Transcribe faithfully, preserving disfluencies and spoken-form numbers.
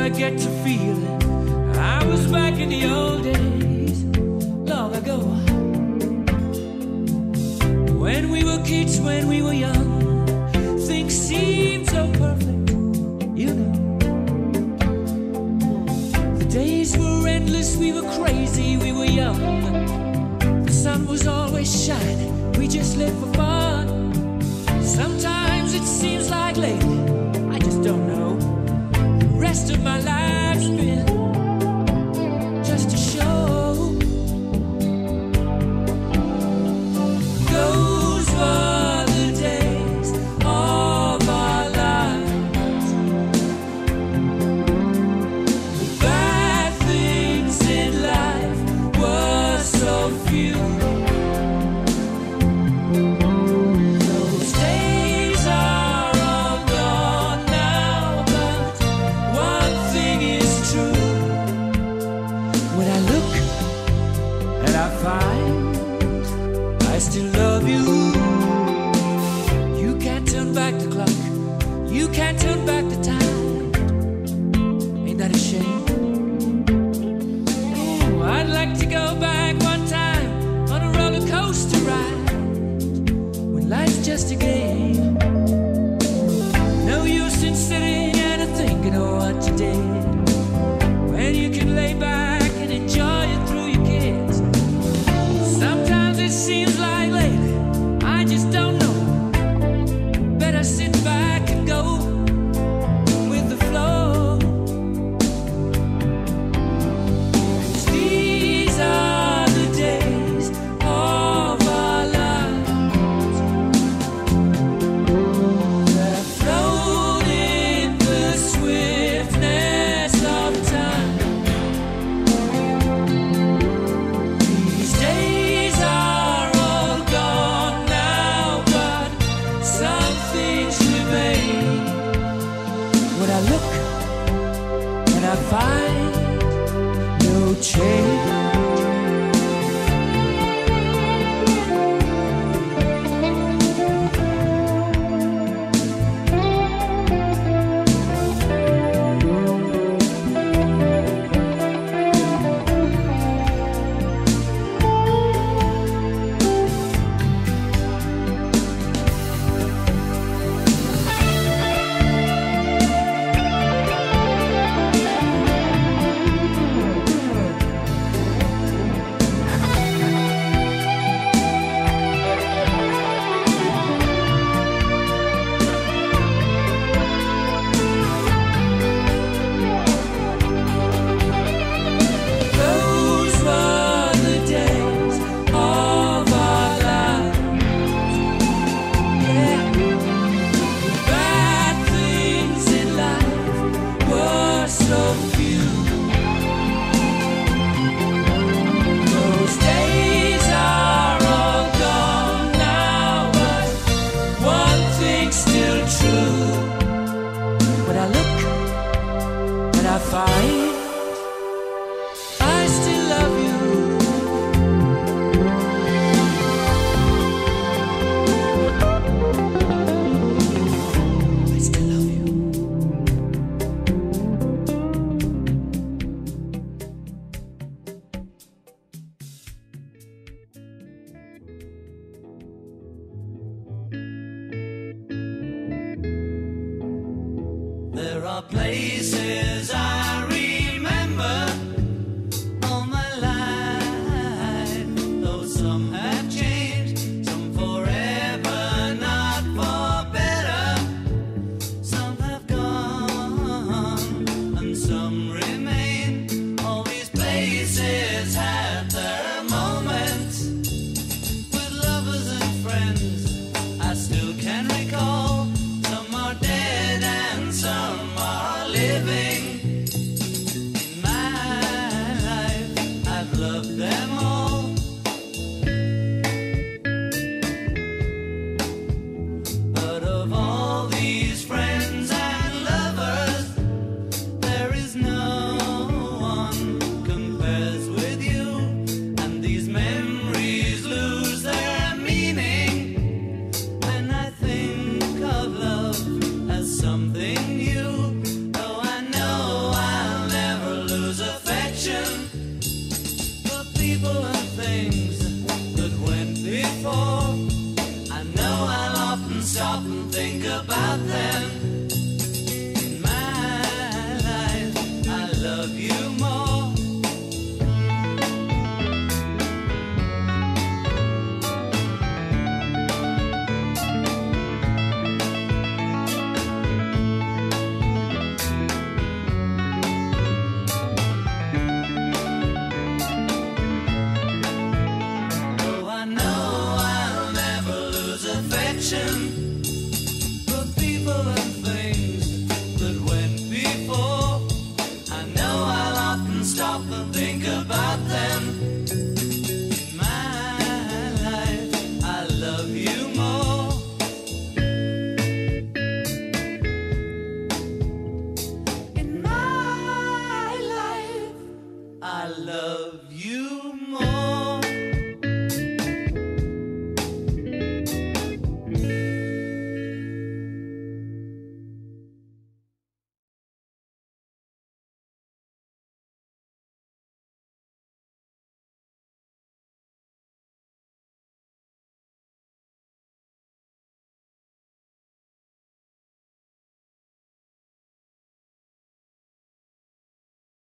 I get to feeling I was back in the old days, long ago. When we were kids, when we were young, things seemed so perfect, you know. The days were endless, we were crazy, we were young. The sun was always shining, we just lived for fun. Sometimes it seems like lately, I just don't know, the rest of my life's been just a show. Those were the days of our lives. The bad things in life were so few. Those days are all gone now, but one thing is true. When I look and I find I still love you. You can't turn back the clock, you can't turn back the time. Ain't that a shame? Ooh, I'd like to go back one time on a roller coaster ride, when life's just a game. No use in sitting and thinking of what you did, when you can lay back and enjoy it through your kids. Sometimes it seems like lately, I just don't know. Better sit back and go with the flow. 'Cause these are the days of our lives that float in the swiftness of time. These days are all gone now, but some things remain. When I look and I find no change. Those were the days of our lives. Yeah. The bad things in life were so few. Those days are all gone now, but one thing's still true. When I look and I find I still love you. I still love you. There are places I remember all my life, though some have changed, some forever, not for better. Some have gone and some remain. All these places have their moments with lovers and friends I still can recall. Some are dead and some are living. things that went before. I know I'll often stop and think about them.